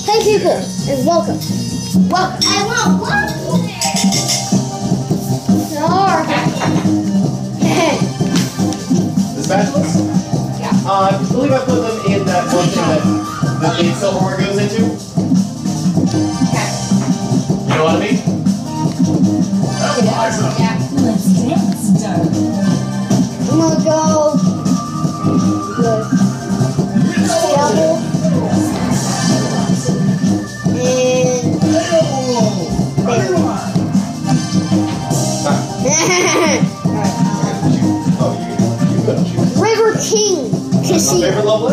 Hey people, and welcome. Welcome. I want one. The spatulas? Yeah. I believe I put them in that one thing that the big silverware goes into. Okay. You know what I mean? Yeah. Let's dance, darling. I'm gonna go with double and River King Casino.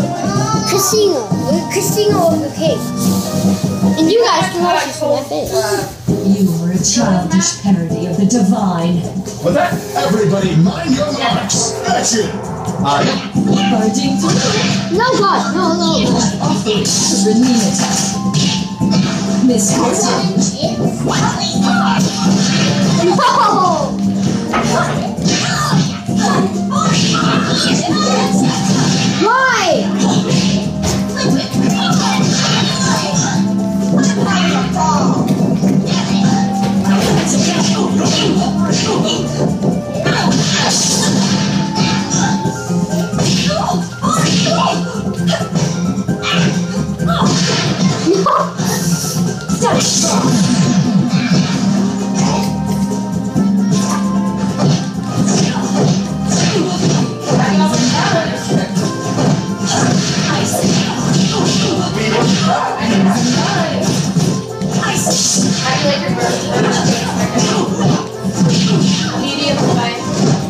Casino of the King. And you guys can watch this on my face. You were a childish parody of the divine. What's that? Everybody mind your marks. Action. Barding through. No, God, no. Rename it. Miss Fortune. Why? Medium spice.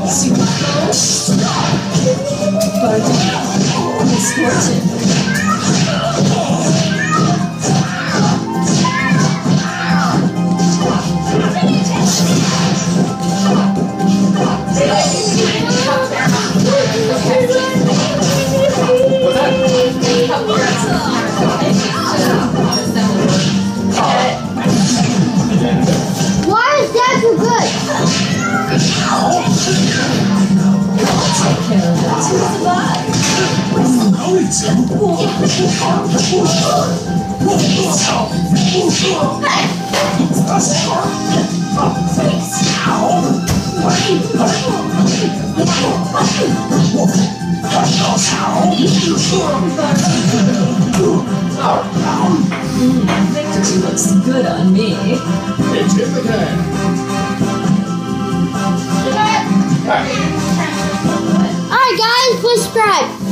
Barding. Miss Fortune. Why is that so good? Take care of Victory looks good on me. It's in the can. Alright guys, please subscribe.